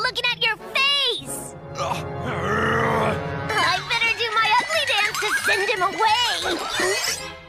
looking at your face! I better do my ugly dance to send him away!